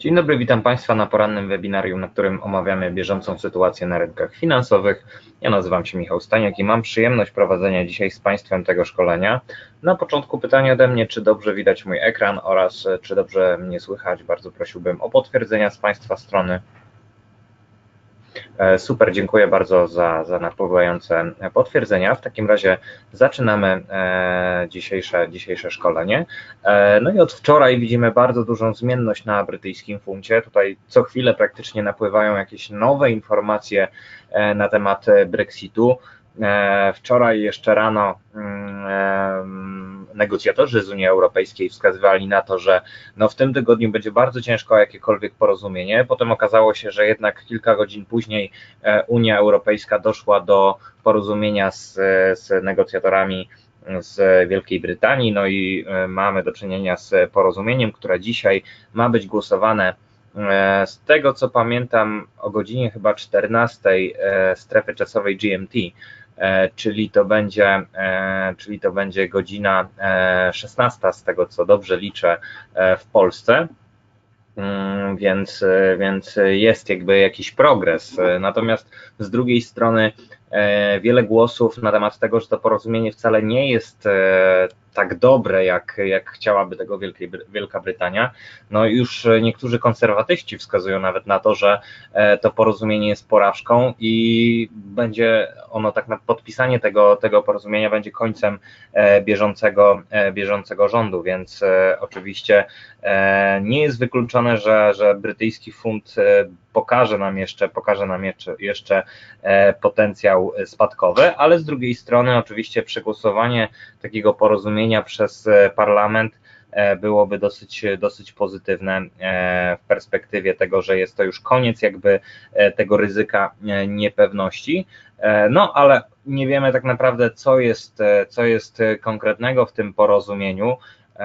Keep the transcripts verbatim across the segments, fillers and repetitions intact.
Dzień dobry, witam Państwa na porannym webinarium, na którym omawiamy bieżącą sytuację na rynkach finansowych. Ja nazywam się Michał Staniak i mam przyjemność prowadzenia dzisiaj z Państwem tego szkolenia. Na początku pytanie ode mnie, czy dobrze widać mój ekran oraz czy dobrze mnie słychać. Bardzo prosiłbym o potwierdzenia z Państwa strony. Super, dziękuję bardzo za, za napływające potwierdzenia. W takim razie zaczynamy dzisiejsze, dzisiejsze szkolenie. No i od wczoraj widzimy bardzo dużą zmienność na brytyjskim funcie. Tutaj co chwilę praktycznie napływają jakieś nowe informacje na temat Brexitu. Wczoraj jeszcze rano negocjatorzy z Unii Europejskiej wskazywali na to, że no w tym tygodniu będzie bardzo ciężko o jakiekolwiek porozumienie. Potem okazało się, że jednak kilka godzin później Unia Europejska doszła do porozumienia z, z negocjatorami z Wielkiej Brytanii, no i mamy do czynienia z porozumieniem, które dzisiaj ma być głosowane. Z tego co pamiętam o godzinie chyba czternastej strefy czasowej G M T, czyli to będzie, czyli to będzie godzina szesnasta, z tego co dobrze liczę, w Polsce, więc, więc jest jakby jakiś progres. Natomiast z drugiej strony wiele głosów na temat tego, że to porozumienie wcale nie jest tak dobre, jak, jak chciałaby tego Wielkiej, Wielka Brytania. No już niektórzy konserwatyści wskazują nawet na to, że to porozumienie jest porażką i będzie ono, tak na podpisanie tego, tego porozumienia będzie końcem bieżącego, bieżącego rządu, więc oczywiście nie jest wykluczone, że, że brytyjski funt pokaże nam jeszcze, pokaże nam jeszcze, jeszcze potencjał spadkowy, ale z drugiej strony oczywiście przegłosowanie takiego porozumienia przez parlament byłoby dosyć, dosyć pozytywne w perspektywie tego, że jest to już koniec jakby tego ryzyka niepewności. No ale nie wiemy tak naprawdę, co jest, co jest konkretnego w tym porozumieniu,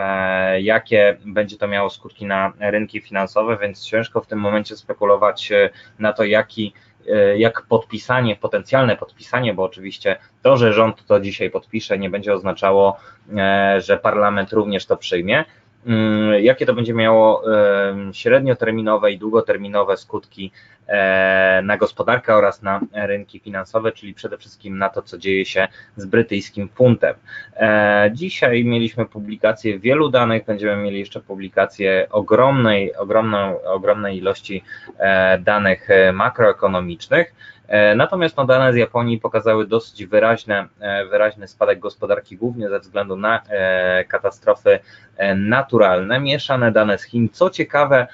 jakie będzie to miało skutki na rynki finansowe, więc ciężko w tym momencie spekulować na to, jaki, jak podpisanie, potencjalne podpisanie, bo oczywiście to, że rząd to dzisiaj podpisze, nie będzie oznaczało, że parlament również to przyjmie. Jakie to będzie miało średnioterminowe i długoterminowe skutki na gospodarkę oraz na rynki finansowe, czyli przede wszystkim na to, co dzieje się z brytyjskim funtem. Dzisiaj mieliśmy publikację wielu danych, będziemy mieli jeszcze publikację ogromnej, ogromną, ogromnej ilości danych makroekonomicznych. Natomiast no, dane z Japonii pokazały dosyć wyraźne, wyraźny spadek gospodarki, głównie ze względu na katastrofy naturalne. Mieszane dane z Chin. Co ciekawe,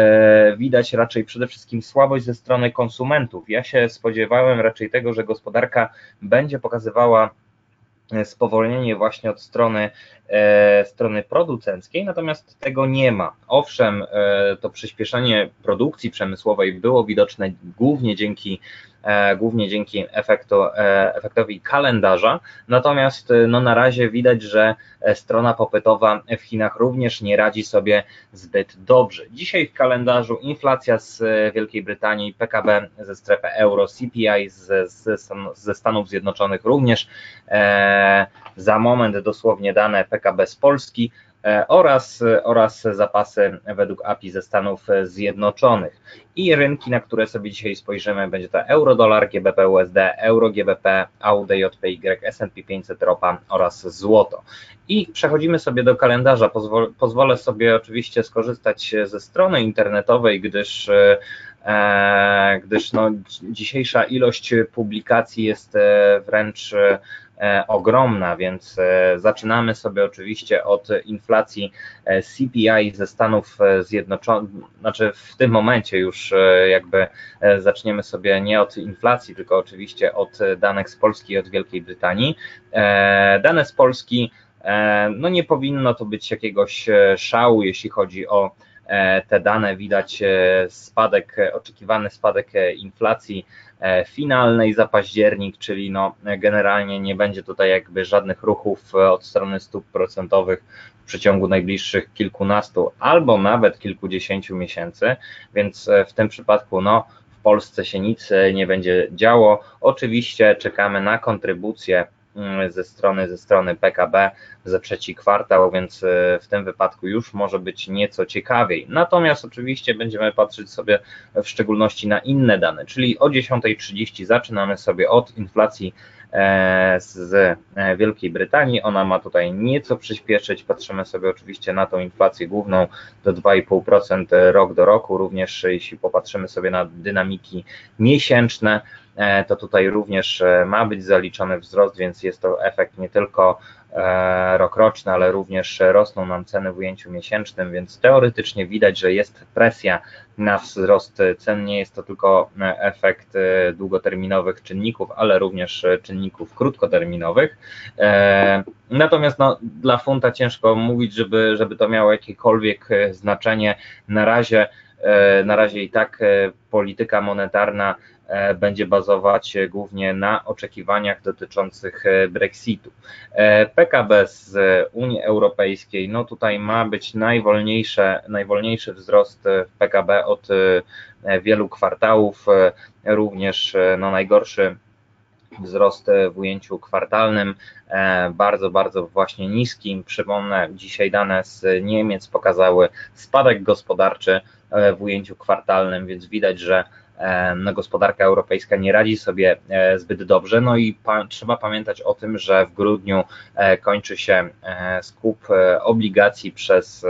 widać raczej przede wszystkim słabość ze strony konsumentów. Ja się spodziewałem raczej tego, że gospodarka będzie pokazywała spowolnienie właśnie od strony, e, strony producenckiej, natomiast tego nie ma. Owszem, e, to przyspieszenie produkcji przemysłowej było widoczne głównie dzięki, e, głównie dzięki efektu, e, efektowi kalendarza, natomiast no, na razie widać, że strona popytowa w Chinach również nie radzi sobie zbyt dobrze. Dzisiaj w kalendarzu inflacja z Wielkiej Brytanii, P K B ze strefy euro, C P I z, z, ze Stanów Zjednoczonych również, e, za moment dosłownie dane P K B z Polski e, oraz, oraz zapasy według A P I ze Stanów Zjednoczonych. I rynki, na które sobie dzisiaj spojrzymy, będzie to euro-dolar, G B P U S D, euro G B P, A U D J P Y, S and P pięćset, ropa oraz złoto. I przechodzimy sobie do kalendarza. Pozwol, pozwolę sobie oczywiście skorzystać ze strony internetowej, gdyż, e, gdyż no, dzisiejsza ilość publikacji jest wręcz ogromna, więc zaczynamy sobie oczywiście od inflacji C P I ze Stanów Zjednoczonych, znaczy w tym momencie już jakby zaczniemy sobie nie od inflacji, tylko oczywiście od danych z Polski i od Wielkiej Brytanii. Dane z Polski, no nie powinno to być jakiegoś szału, jeśli chodzi o te dane. Widać spadek, oczekiwany spadek inflacji finalnej za październik, czyli no generalnie nie będzie tutaj jakby żadnych ruchów od strony stóp procentowych w przeciągu najbliższych kilkunastu albo nawet kilkudziesięciu miesięcy, więc w tym przypadku no w Polsce się nic nie będzie działo. Oczywiście czekamy na kontrybucję ze strony, ze strony P K B za trzeci kwartał, więc w tym wypadku już może być nieco ciekawiej. Natomiast oczywiście będziemy patrzeć sobie w szczególności na inne dane, czyli o dziesiątej trzydzieści zaczynamy sobie od inflacji z Wielkiej Brytanii. Ona ma tutaj nieco przyspieszyć. Patrzymy sobie oczywiście na tą inflację główną do dwa i pół procent rok do roku. Również jeśli popatrzymy sobie na dynamiki miesięczne, to tutaj również ma być zaliczony wzrost, więc jest to efekt nie tylko rokroczny, ale również rosną nam ceny w ujęciu miesięcznym, więc teoretycznie widać, że jest presja na wzrost cen. Nie jest to tylko efekt długoterminowych czynników, ale również czynników krótkoterminowych. Natomiast no, dla funta ciężko mówić, żeby, żeby to miało jakiekolwiek znaczenie. Na razie, na razie i tak polityka monetarna będzie bazować głównie na oczekiwaniach dotyczących Brexitu. P K B z Unii Europejskiej, no tutaj ma być najwolniejsze, najwolniejszy wzrost w P K B od wielu kwartałów, również no najgorszy wzrost w ujęciu kwartalnym, bardzo, bardzo właśnie niskim. Przypomnę, dzisiaj dane z Niemiec pokazały spadek gospodarczy w ujęciu kwartalnym, więc widać, że no, gospodarka europejska nie radzi sobie zbyt dobrze. No i pa, trzeba pamiętać o tym, że w grudniu kończy się skup obligacji przez,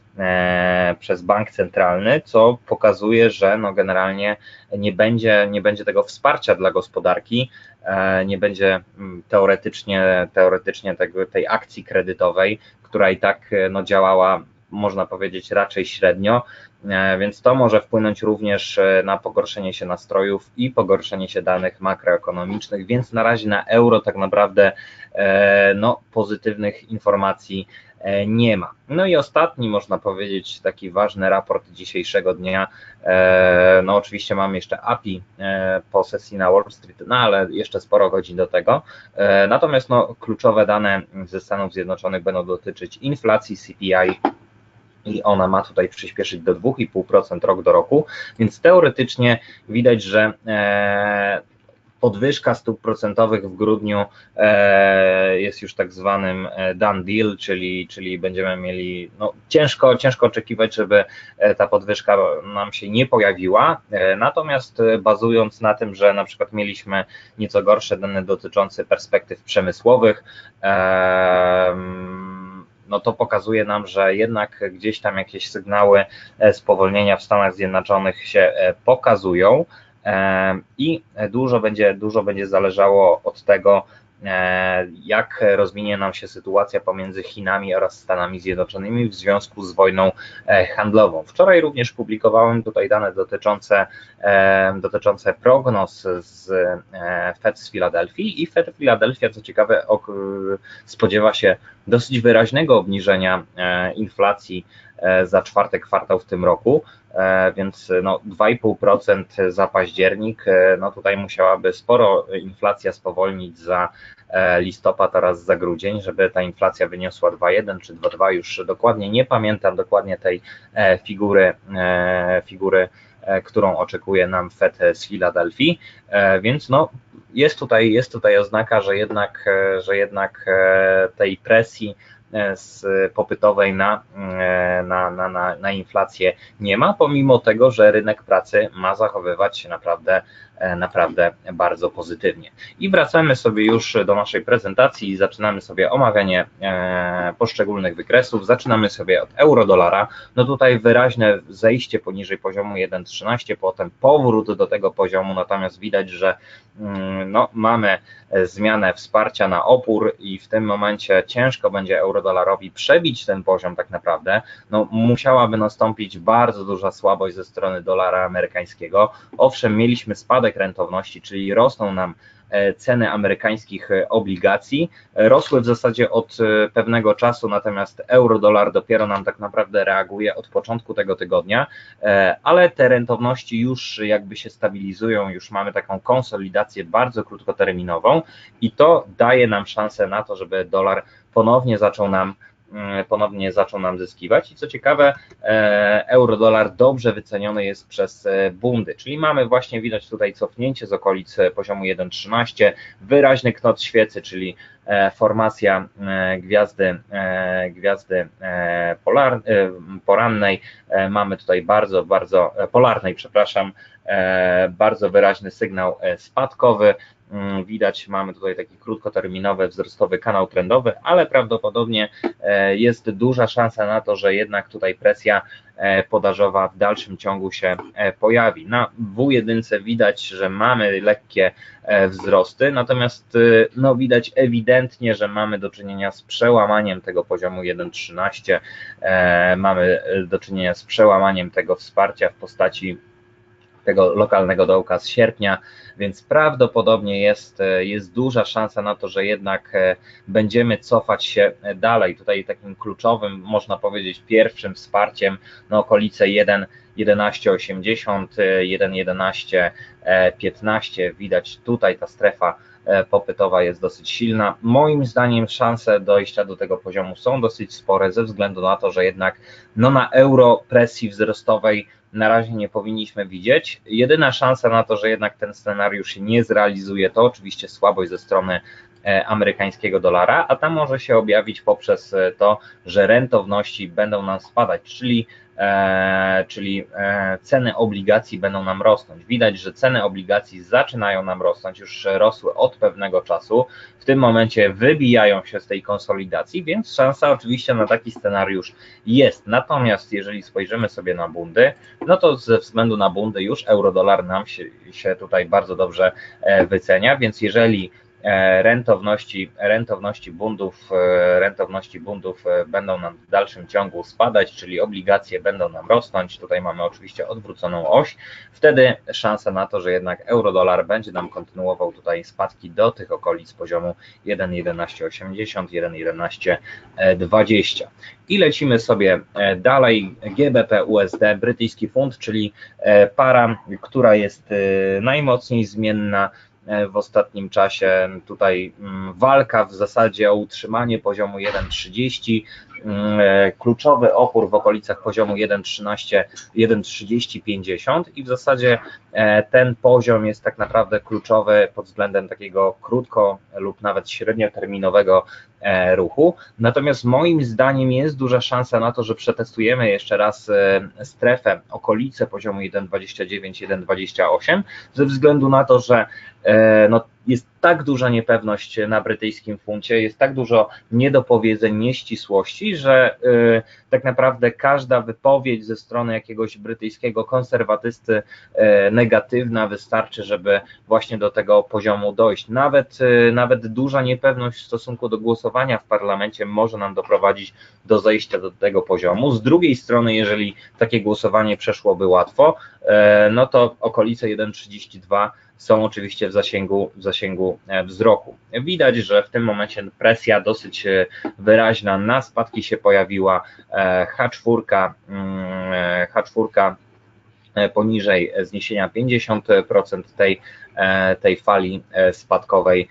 przez bank centralny, co pokazuje, że no generalnie nie będzie, nie będzie tego wsparcia dla gospodarki, nie będzie teoretycznie, teoretycznie tego, tej akcji kredytowej, która i tak no, działała, można powiedzieć, raczej średnio, więc to może wpłynąć również na pogorszenie się nastrojów i pogorszenie się danych makroekonomicznych, więc na razie na euro tak naprawdę no, pozytywnych informacji nie ma. No i ostatni, można powiedzieć, taki ważny raport dzisiejszego dnia, no oczywiście mamy jeszcze A P I po sesji na Wall Street, no ale jeszcze sporo godzin do tego, natomiast no, kluczowe dane ze Stanów Zjednoczonych będą dotyczyć inflacji C P I, i ona ma tutaj przyspieszyć do dwa i pół procent rok do roku, więc teoretycznie widać, że podwyżka stóp procentowych w grudniu jest już tak zwanym done deal, czyli, czyli będziemy mieli, no ciężko, ciężko oczekiwać, żeby ta podwyżka nam się nie pojawiła, natomiast bazując na tym, że na przykład mieliśmy nieco gorsze dane dotyczące perspektyw przemysłowych, no to pokazuje nam, że jednak gdzieś tam jakieś sygnały spowolnienia w Stanach Zjednoczonych się pokazują i dużo będzie, dużo będzie zależało od tego, jak rozwinie nam się sytuacja pomiędzy Chinami oraz Stanami Zjednoczonymi w związku z wojną handlową. Wczoraj również publikowałem tutaj dane dotyczące, dotyczące prognoz z Fed z Filadelfii i Fed Filadelfia, co ciekawe, spodziewa się dosyć wyraźnego obniżenia inflacji za czwarty kwartał w tym roku, więc no dwa i pół procent za październik, no tutaj musiałaby sporo inflacja spowolnić za listopad oraz za grudzień, żeby ta inflacja wyniosła dwa przecinek jeden czy dwa przecinek dwa, już dokładnie nie pamiętam dokładnie tej figury, figury, którą oczekuje nam Fed z Filadelfii, więc no jest tutaj, jest tutaj oznaka, że jednak, że jednak tej presji z popytowej na, na, na, na, na inflację nie ma, pomimo tego, że rynek pracy ma zachowywać się naprawdę, naprawdę bardzo pozytywnie. I wracamy sobie już do naszej prezentacji i zaczynamy sobie omawianie poszczególnych wykresów. Zaczynamy sobie od euro-dolara. No tutaj wyraźne zejście poniżej poziomu jeden przecinek trzynaście, potem powrót do tego poziomu, natomiast widać, że no, mamy zmianę wsparcia na opór i w tym momencie ciężko będzie eurodolarowi przebić ten poziom tak naprawdę. No, musiałaby nastąpić bardzo duża słabość ze strony dolara amerykańskiego. Owszem, mieliśmy spadek rentowności, czyli rosną nam ceny amerykańskich obligacji, rosły w zasadzie od pewnego czasu, natomiast euro-dolar dopiero nam tak naprawdę reaguje od początku tego tygodnia, ale te rentowności już jakby się stabilizują, już mamy taką konsolidację bardzo krótkoterminową i to daje nam szansę na to, żeby dolar ponownie zaczął nam ponownie zaczął nam zyskiwać i co ciekawe, euro-dolar dobrze wyceniony jest przez bundy, czyli mamy właśnie, widać tutaj cofnięcie z okolic poziomu jeden trzynaście, wyraźny knot świecy, czyli formacja gwiazdy, gwiazdy polar, porannej, mamy tutaj bardzo, bardzo polarnej, przepraszam, bardzo wyraźny sygnał spadkowy. Widać, mamy tutaj taki krótkoterminowy, wzrostowy kanał trendowy, ale prawdopodobnie jest duża szansa na to, że jednak tutaj presja podażowa w dalszym ciągu się pojawi. Na W jeden widać, że mamy lekkie wzrosty, natomiast no, widać ewidentnie, że mamy do czynienia z przełamaniem tego poziomu jeden trzynaście, mamy do czynienia z przełamaniem tego wsparcia w postaci tego lokalnego dołka z sierpnia, więc prawdopodobnie jest, jest duża szansa na to, że jednak będziemy cofać się dalej. Tutaj takim kluczowym, można powiedzieć, pierwszym wsparciem na okolice jeden jedenaście osiemdziesiąt, jeden jedenaście piętnaście. Widać tutaj ta strefa popytowa jest dosyć silna. Moim zdaniem szanse dojścia do tego poziomu są dosyć spore ze względu na to, że jednak no, na euro presji wzrostowej na razie nie powinniśmy widzieć. Jedyna szansa na to, że jednak ten scenariusz się nie zrealizuje, to oczywiście słabość ze strony amerykańskiego dolara, a ta może się objawić poprzez to, że rentowności będą nam spadać, czyli, e, czyli e, ceny obligacji będą nam rosnąć. Widać, że ceny obligacji zaczynają nam rosnąć, już rosły od pewnego czasu, w tym momencie wybijają się z tej konsolidacji, więc szansa oczywiście na taki scenariusz jest. Natomiast jeżeli spojrzymy sobie na bundy, no to ze względu na bundy już euro-dolar nam się, się tutaj bardzo dobrze wycenia, więc jeżeli rentowności, rentowności bundów, rentowności bundów będą nam w dalszym ciągu spadać, czyli obligacje będą nam rosnąć, tutaj mamy oczywiście odwróconą oś, wtedy szansa na to, że jednak euro-dolar będzie nam kontynuował tutaj spadki do tych okolic poziomu jeden jedenaście osiemdziesiąt, jeden jedenaście dwadzieścia. I lecimy sobie dalej. G B P U S D, brytyjski funt, czyli para, która jest najmocniej zmienna w ostatnim czasie. Tutaj walka w zasadzie o utrzymanie poziomu jeden trzydzieści, kluczowy opór w okolicach poziomu jeden trzynaście, jeden trzydzieści pięćdziesiąt i w zasadzie ten poziom jest tak naprawdę kluczowy pod względem takiego krótko lub nawet średnioterminowego ruchu. Natomiast moim zdaniem jest duża szansa na to, że przetestujemy jeszcze raz strefę, okolice poziomu jeden dwadzieścia dziewięć, jeden dwadzieścia osiem, ze względu na to, że no, jest tak duża niepewność na brytyjskim funcie, jest tak dużo niedopowiedzeń, nieścisłości, że y, tak naprawdę każda wypowiedź ze strony jakiegoś brytyjskiego konserwatysty y, negatywna wystarczy, żeby właśnie do tego poziomu dojść. Nawet, y, nawet duża niepewność w stosunku do głosowania w parlamencie może nam doprowadzić do zejścia do tego poziomu. Z drugiej strony, jeżeli takie głosowanie przeszłoby łatwo, y, no to okolice jeden trzydzieści dwa są oczywiście w zasięgu, w zasięgu wzroku. Widać, że w tym momencie presja dosyć wyraźna na spadki się pojawiła. H cztery, H cztery poniżej zniesienia pięćdziesiąt procent tej, tej fali spadkowej.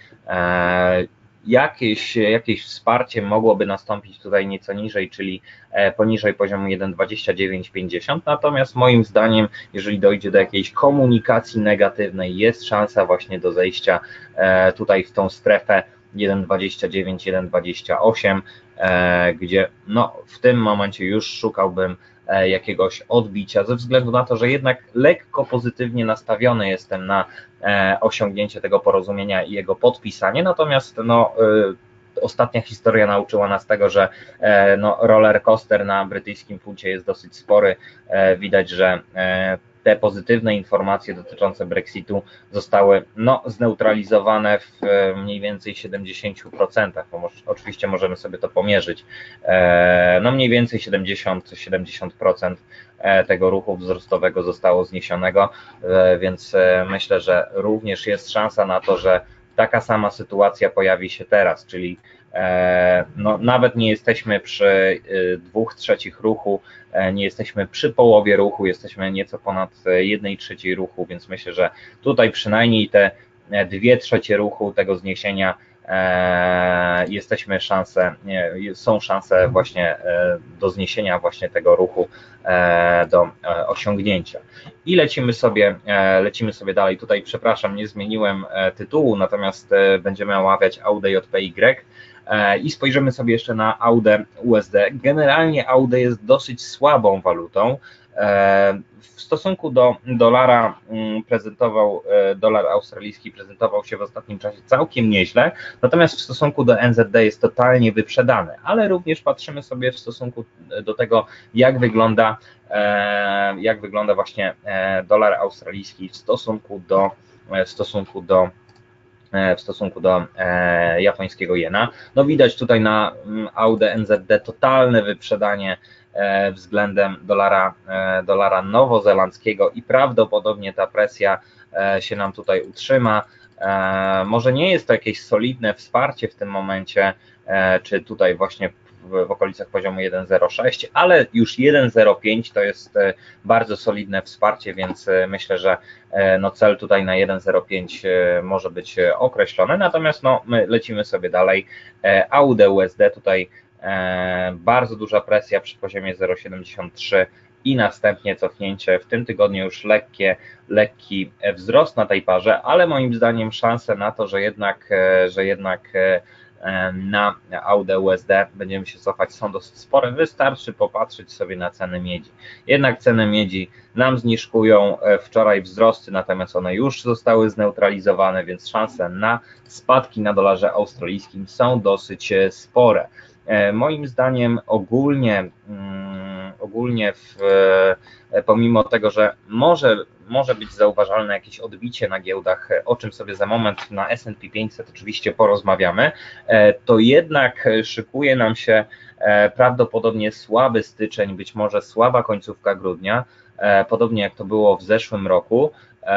Jakieś, jakieś wsparcie mogłoby nastąpić tutaj nieco niżej, czyli poniżej poziomu jeden dwadzieścia dziewięć pięćdziesiąt, natomiast moim zdaniem, jeżeli dojdzie do jakiejś komunikacji negatywnej, jest szansa właśnie do zejścia tutaj w tą strefę jeden dwadzieścia dziewięć, jeden dwadzieścia osiem, gdzie no, w tym momencie już szukałbym jakiegoś odbicia, ze względu na to, że jednak lekko pozytywnie nastawiony jestem na osiągnięcie tego porozumienia i jego podpisanie, natomiast no, ostatnia historia nauczyła nas tego, że no, roller coaster na brytyjskim funcie jest dosyć spory. Widać, że te pozytywne informacje dotyczące Brexitu zostały no, zneutralizowane w mniej więcej siedemdziesiąt procent, bo oczywiście możemy sobie to pomierzyć. No mniej więcej siedemdziesiąt do siedemdziesięciu procent tego ruchu wzrostowego zostało zniesionego, więc myślę, że również jest szansa na to, że taka sama sytuacja pojawi się teraz, czyli no, nawet nie jesteśmy przy dwóch trzecich ruchu, nie jesteśmy przy połowie ruchu, jesteśmy nieco ponad jednej trzeciej ruchu, więc myślę, że tutaj przynajmniej te dwie trzecie ruchu tego zniesienia jesteśmy szanse, są szanse właśnie do zniesienia właśnie tego ruchu do osiągnięcia. I lecimy sobie, lecimy sobie dalej. Tutaj, przepraszam, nie zmieniłem tytułu, natomiast będziemy omawiać A U D J P Y i spojrzymy sobie jeszcze na A U D U S D. Generalnie A U D jest dosyć słabą walutą. W stosunku do dolara prezentował, dolar australijski prezentował się w ostatnim czasie całkiem nieźle, natomiast w stosunku do N Z D jest totalnie wyprzedany, ale również patrzymy sobie w stosunku do tego, jak wygląda, jak wygląda właśnie dolar australijski w stosunku do, w stosunku do w stosunku do e, japońskiego jena. No widać tutaj na A U D N Z D totalne wyprzedanie e, względem dolara, e, dolara nowozelandzkiego i prawdopodobnie ta presja e, się nam tutaj utrzyma. E, może nie jest to jakieś solidne wsparcie w tym momencie, e, czy tutaj właśnie w, w okolicach poziomu jeden zero sześć, ale już jeden zero pięć to jest bardzo solidne wsparcie, więc myślę, że no cel tutaj na jeden zero pięć może być określony, natomiast no my lecimy sobie dalej. A U D U S D tutaj bardzo duża presja przy poziomie zero siedemdziesiąt trzy i następnie cofnięcie. W tym tygodniu już lekkie, lekki wzrost na tej parze, ale moim zdaniem szanse na to, że jednak, że jednak na A U D U S D będziemy się cofać, są dosyć spore. Wystarczy popatrzeć sobie na ceny miedzi. Jednak ceny miedzi nam zniżkują wczoraj wzrosty, natomiast one już zostały zneutralizowane, więc szanse na spadki na dolarze australijskim są dosyć spore. Moim zdaniem ogólnie, ogólnie w, pomimo tego, że może, może być zauważalne jakieś odbicie na giełdach, o czym sobie za moment na S and P pięćset oczywiście porozmawiamy, to jednak szykuje nam się prawdopodobnie słaby styczeń, być może słaba końcówka grudnia, podobnie jak to było w zeszłym roku.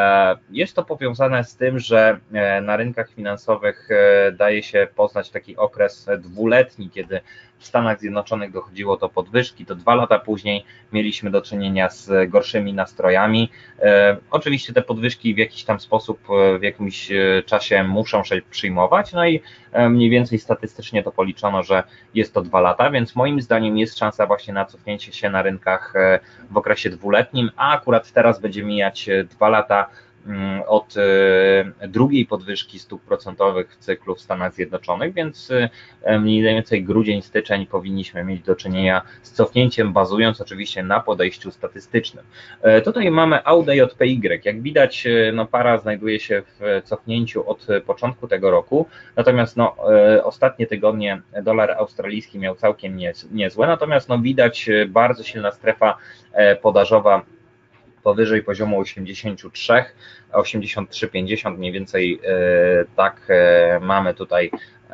Jest to powiązane z tym, że na rynkach finansowych daje się poznać taki okres dwuletni, kiedy w Stanach Zjednoczonych dochodziło do podwyżki, to dwa lata później mieliśmy do czynienia z gorszymi nastrojami. Oczywiście te podwyżki w jakiś tam sposób, w jakimś czasie muszą się przyjmować, no i mniej więcej statystycznie to policzono, że jest to dwa lata, więc moim zdaniem jest szansa właśnie na cofnięcie się na rynkach w okresie dwuletnim, a akurat teraz będzie mijać dwa lata od drugiej podwyżki stóp procentowych w cyklu w Stanach Zjednoczonych, więc mniej więcej grudzień, styczeń powinniśmy mieć do czynienia z cofnięciem, bazując oczywiście na podejściu statystycznym. Tutaj mamy A U D J P Y. Jak widać, no para znajduje się w cofnięciu od początku tego roku, natomiast no, ostatnie tygodnie dolar australijski miał całkiem niezłe, natomiast no, widać bardzo silna strefa podażowa powyżej poziomu osiemdziesiąt trzy, osiemdziesiąt trzy pięćdziesiąt mniej więcej tak mamy tutaj,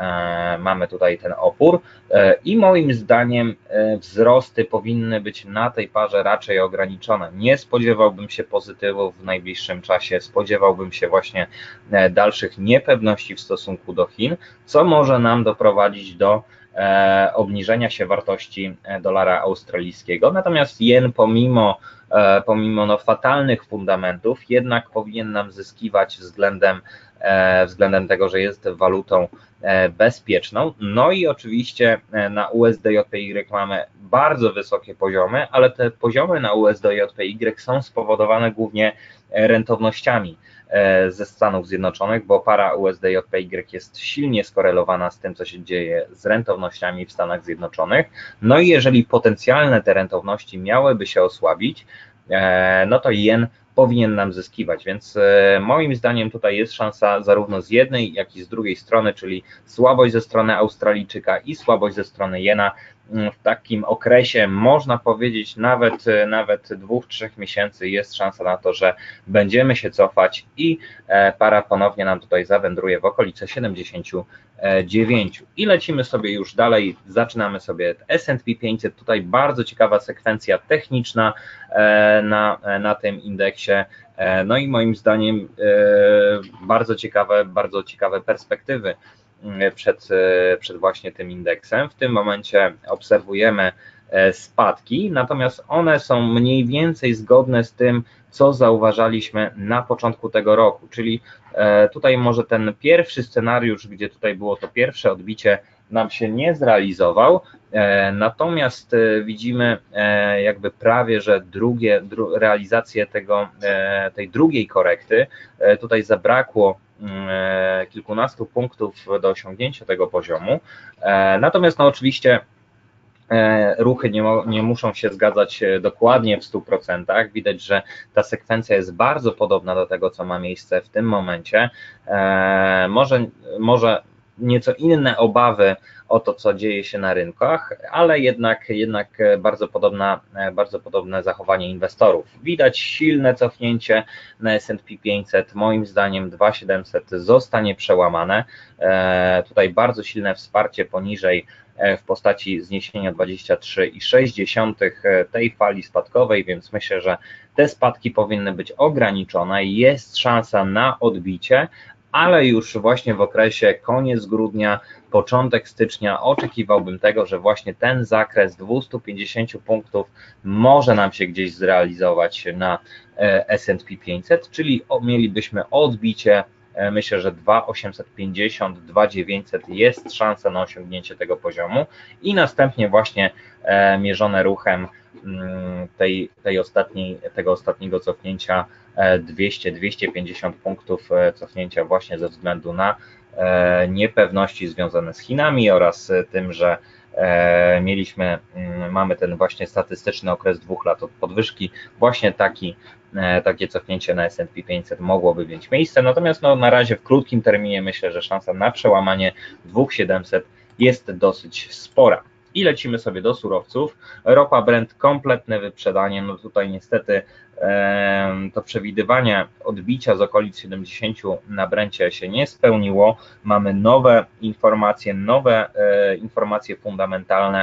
mamy tutaj ten opór i moim zdaniem wzrosty powinny być na tej parze raczej ograniczone. Nie spodziewałbym się pozytywów w najbliższym czasie, spodziewałbym się właśnie dalszych niepewności w stosunku do Chin, co może nam doprowadzić do obniżenia się wartości dolara australijskiego. Natomiast jen pomimo pomimo no, fatalnych fundamentów jednak powinien nam zyskiwać względem, względem tego, że jest walutą bezpieczną. No i oczywiście na U S D J P Y mamy bardzo wysokie poziomy, ale te poziomy na U S D J P Y są spowodowane głównie rentownościami ze Stanów Zjednoczonych, bo para U S D J P Y jest silnie skorelowana z tym, co się dzieje z rentownościami w Stanach Zjednoczonych. No i jeżeli potencjalne te rentowności miałyby się osłabić, no to jen powinien nam zyskiwać, więc moim zdaniem tutaj jest szansa zarówno z jednej, jak i z drugiej strony, czyli słabość ze strony Australijczyka i słabość ze strony jena. W takim okresie można powiedzieć nawet, nawet dwóch, trzech miesięcy jest szansa na to, że będziemy się cofać i para ponownie nam tutaj zawędruje w okolice siedemdziesiąt dziewięć. I lecimy sobie już dalej, zaczynamy sobie S and P pięćset, tutaj bardzo ciekawa sekwencja techniczna na, na tym indeksie, no i moim zdaniem bardzo ciekawe, bardzo ciekawe perspektywy przed, przed właśnie tym indeksem. W tym momencie obserwujemy spadki, natomiast one są mniej więcej zgodne z tym, co zauważaliśmy na początku tego roku, czyli tutaj może ten pierwszy scenariusz, gdzie tutaj było to pierwsze odbicie, nam się nie zrealizował, natomiast widzimy jakby prawie, że drugie, realizację tego, tej drugiej korekty, tutaj zabrakło kilkunastu punktów do osiągnięcia tego poziomu, natomiast no oczywiście ruchy nie, nie muszą się zgadzać dokładnie w stu procentach. Widać, że ta sekwencja jest bardzo podobna do tego, co ma miejsce w tym momencie. Może, może nieco inne obawy o to, co dzieje się na rynkach, ale jednak, jednak bardzo, podobna, bardzo podobne zachowanie inwestorów. Widać silne cofnięcie na S and P pięćset, moim zdaniem dwa tysiące siedemset zostanie przełamane. Tutaj bardzo silne wsparcie poniżej w postaci zniesienia dwadzieścia trzy i sześć dziesiątych tej fali spadkowej, więc myślę, że te spadki powinny być ograniczone. Jest szansa na odbicie, ale już właśnie w okresie koniec grudnia, początek stycznia oczekiwałbym tego, że właśnie ten zakres dwieście pięćdziesiąt punktów może nam się gdzieś zrealizować na S and P pięćset, czyli mielibyśmy odbicie. Myślę, że dwa tysiące osiemset pięćdziesiąt, dwa tysiące dziewięćset jest szansa na osiągnięcie tego poziomu i następnie właśnie mierzone ruchem tej, tej ostatniej, tego ostatniego cofnięcia dwieście do dwustu pięćdziesięciu punktów cofnięcia właśnie ze względu na niepewności związane z Chinami oraz tym, że mieliśmy, mamy ten właśnie statystyczny okres dwóch lat od podwyżki, właśnie taki takie cofnięcie na S and P pięćset mogłoby mieć miejsce, natomiast no, na razie w krótkim terminie myślę, że szansa na przełamanie dwa tysiące siedemset jest dosyć spora. I lecimy sobie do surowców. Ropa Brent, kompletne wyprzedanie, no tutaj niestety e, to przewidywanie odbicia z okolic siedemdziesięciu na Brencie się nie spełniło. Mamy nowe informacje, nowe e, informacje fundamentalne,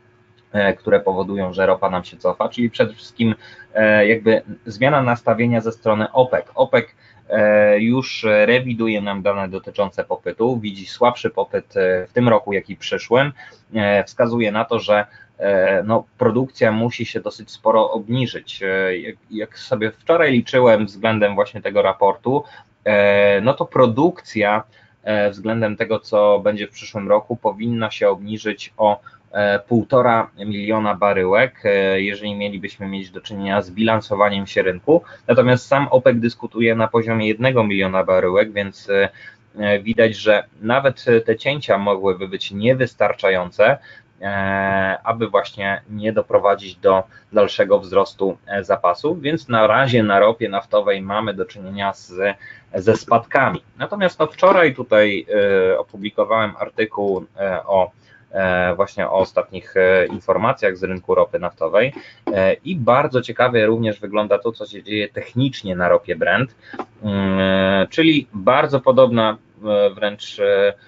które powodują, że ropa nam się cofa, czyli przede wszystkim jakby zmiana nastawienia ze strony OPEC. OPEC już rewiduje nam dane dotyczące popytu, widzi słabszy popyt w tym roku, jak i przyszłym. Wskazuje na to, że no, produkcja musi się dosyć sporo obniżyć. Jak, jak sobie wczoraj liczyłem względem właśnie tego raportu, no to produkcja względem tego, co będzie w przyszłym roku, powinna się obniżyć o półtora miliona baryłek, jeżeli mielibyśmy mieć do czynienia z bilansowaniem się rynku. Natomiast sam OPEC dyskutuje na poziomie jednego miliona baryłek, więc widać, że nawet te cięcia mogłyby być niewystarczające, aby właśnie nie doprowadzić do dalszego wzrostu zapasów, więc na razie na ropie naftowej mamy do czynienia z, ze spadkami. Natomiast no wczoraj tutaj opublikowałem artykuł o właśnie o ostatnich informacjach z rynku ropy naftowej i bardzo ciekawie również wygląda to, co się dzieje technicznie na ropie Brent, czyli bardzo podobna wręcz,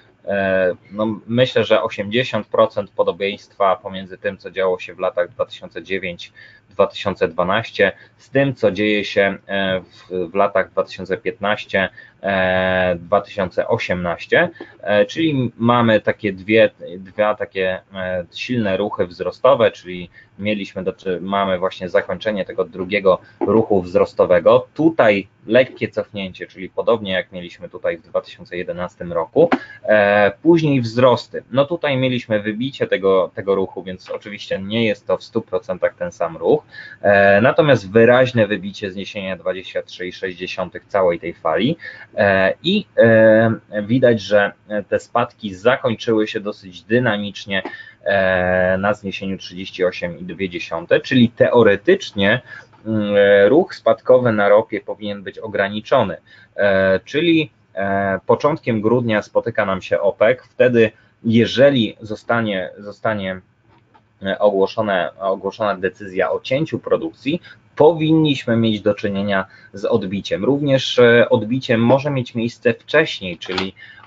no myślę, że osiemdziesiąt procent podobieństwa pomiędzy tym, co działo się w latach dwa tysiące dziewiąty do dwa tysiące dwunastego z tym, co dzieje się w, w latach dwa tysiące piętnastego do dwa tysiące osiemnastego, czyli mamy takie dwie, dwa takie silne ruchy wzrostowe, czyli mieliśmy do, mamy właśnie zakończenie tego drugiego ruchu wzrostowego. Tutaj lekkie cofnięcie, czyli podobnie jak mieliśmy tutaj w dwa tysiące jedenastym roku. Później wzrosty. No tutaj mieliśmy wybicie tego, tego ruchu, więc oczywiście nie jest to w stu procentach ten sam ruch. Natomiast wyraźne wybicie zniesienia dwadzieścia trzy i sześć dziesiątych całej tej fali. I widać, że te spadki zakończyły się dosyć dynamicznie na zniesieniu trzydzieści osiem i dwie dziesiąte, czyli teoretycznie ruch spadkowy na ropie powinien być ograniczony, czyli początkiem grudnia spotyka nam się OPEC, wtedy jeżeli zostanie, zostanie ogłoszone, ogłoszona decyzja o cięciu produkcji, powinniśmy mieć do czynienia z odbiciem. Również odbicie może mieć miejsce wcześniej, czyli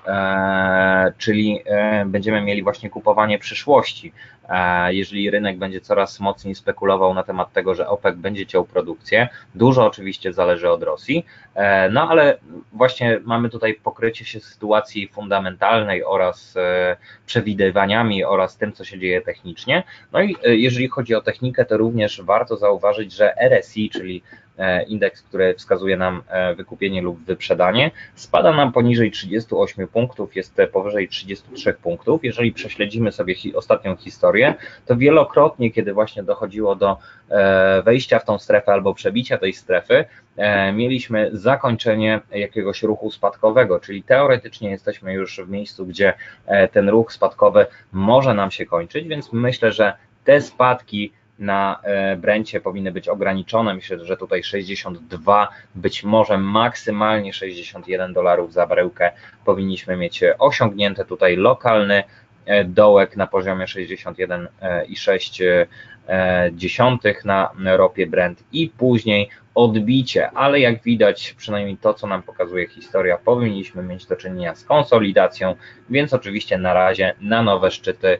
czyli będziemy mieli właśnie kupowanie przyszłości. Jeżeli rynek będzie coraz mocniej spekulował na temat tego, że OPEC będzie ciął produkcję, dużo oczywiście zależy od Rosji, no ale właśnie mamy tutaj pokrycie się sytuacji fundamentalnej oraz przewidywaniami oraz tym, co się dzieje technicznie. No i jeżeli chodzi o technikę, to również warto zauważyć, że R S I, czyli indeks, który wskazuje nam wykupienie lub wyprzedanie, spada nam poniżej trzydziestu ośmiu punktów, jest powyżej trzydziestu trzech punktów. Jeżeli prześledzimy sobie hi- ostatnią historię, to wielokrotnie, kiedy właśnie dochodziło do wejścia w tą strefę albo przebicia tej strefy, mieliśmy zakończenie jakiegoś ruchu spadkowego, czyli teoretycznie jesteśmy już w miejscu, gdzie ten ruch spadkowy może nam się kończyć, więc myślę, że te spadki na Brencie powinny być ograniczone. Myślę, że tutaj sześćdziesiąt dwa, być może maksymalnie sześćdziesiąt jeden dolarów za baryłkę powinniśmy mieć osiągnięte. Tutaj lokalny dołek na poziomie sześćdziesiąt jeden i sześć dziesiątych na ropie Brent i później odbicie, ale jak widać, przynajmniej to, co nam pokazuje historia, powinniśmy mieć do czynienia z konsolidacją, więc oczywiście na razie na nowe szczyty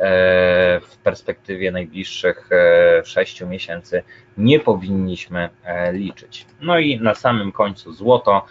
w perspektywie najbliższych sześciu miesięcy nie powinniśmy liczyć. No i na samym końcu złoto.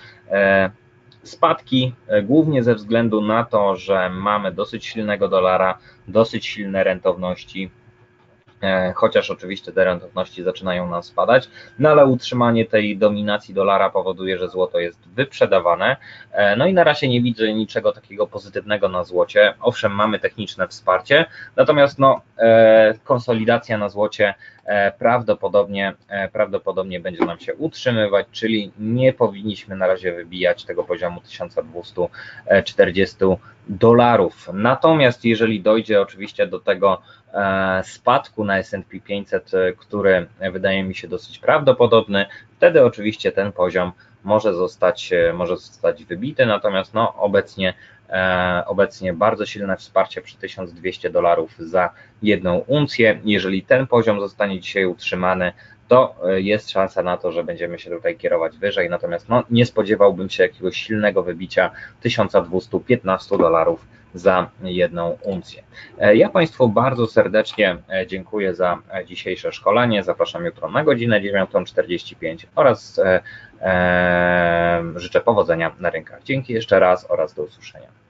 Spadki głównie ze względu na to, że mamy dosyć silnego dolara, dosyć silne rentowności, chociaż oczywiście te rentowności zaczynają nam spadać, no ale utrzymanie tej dominacji dolara powoduje, że złoto jest wyprzedawane. No i na razie nie widzę niczego takiego pozytywnego na złocie. Owszem, mamy techniczne wsparcie, natomiast no, konsolidacja na złocie prawdopodobnie, prawdopodobnie będzie nam się utrzymywać, czyli nie powinniśmy na razie wybijać tego poziomu tysiąc dwieście czterdzieści dolarów. Natomiast jeżeli dojdzie oczywiście do tego spadku na S and P pięćset, który wydaje mi się dosyć prawdopodobny, wtedy oczywiście ten poziom może zostać, może zostać wybity, natomiast no, obecnie, obecnie bardzo silne wsparcie przy tysiąc dwieście dolarów za jedną uncję. Jeżeli ten poziom zostanie dzisiaj utrzymany, to jest szansa na to, że będziemy się tutaj kierować wyżej, natomiast no, nie spodziewałbym się jakiegoś silnego wybicia tysiąc dwieście piętnaście dolarów za jedną uncję. Ja Państwu bardzo serdecznie dziękuję za dzisiejsze szkolenie. Zapraszam jutro na godzinę dziewiątą czterdzieści pięć oraz życzę powodzenia na rynkach. Dzięki jeszcze raz oraz do usłyszenia.